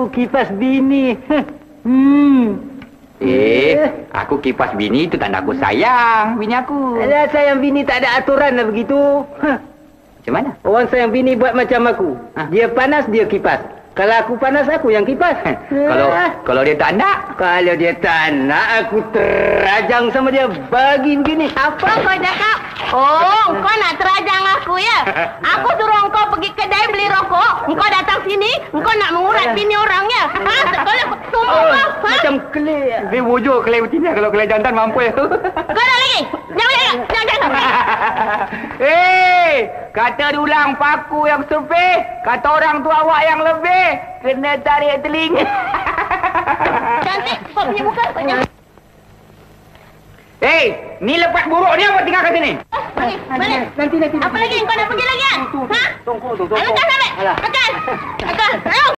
aku kipas bini. Aku kipas bini itu tanda aku sayang bini aku. Alah, sayang bini tak ada aturan lah begitu. Macam mana? Orang sayang bini buat macam aku. Dia panas, dia kipas. Kalau aku panas, aku yang kipas. Kalau dia tak nak? Kalau dia tak nak, aku terajang sama dia. Bagi begini. Apa kau cakap? Oh, kau nak terajang aku ya? Aku suruh kau pergi kedai beli rokok. Kau datang sini, kau nak mengurat bini orang ya? Kalau sumpah kau. Macam kelih. Dia wujud kelai betina. Kalau kelai jantan mampu ya. Kau nak lagi? Jangan. Kata dulang paku yang sepih. Kata orang tu awak yang lebih. Kena tarik telinga. Cantik, kau punya muka. Ni lepas buruk ni apa tinggal kat sini? Mana? Nanti. Apa lagi? Kau nak pergi lagi kan? Tunggu. Tekan sampai. Tekan.